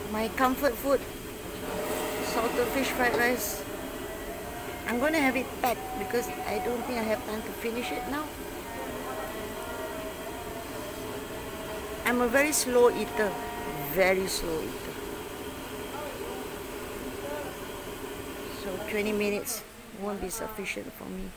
My comfort food, salted fish fried rice. I'm going to have it packed because I don't think I have time to finish it now. I'm a very slow eater, very slow eater. So 20 minutes won't be sufficient for me.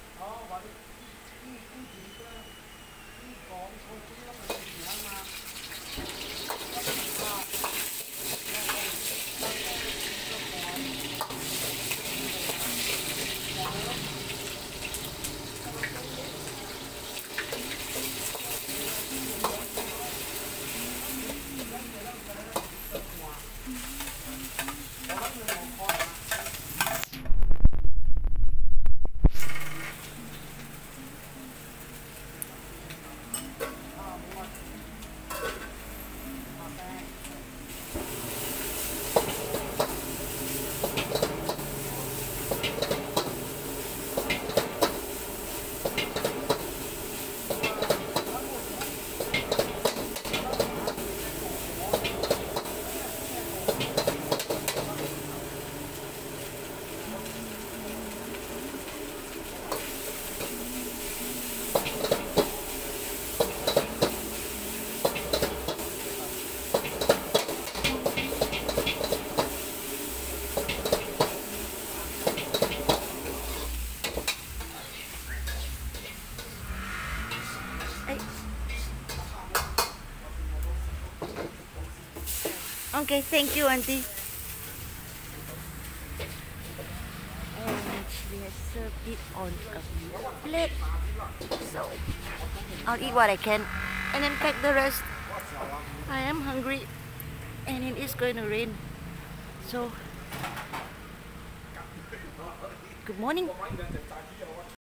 Okay, thank you, auntie. And she has served it on a plate. So I'll eat what I can and then pack the rest. I am hungry and it is going to rain. So good morning.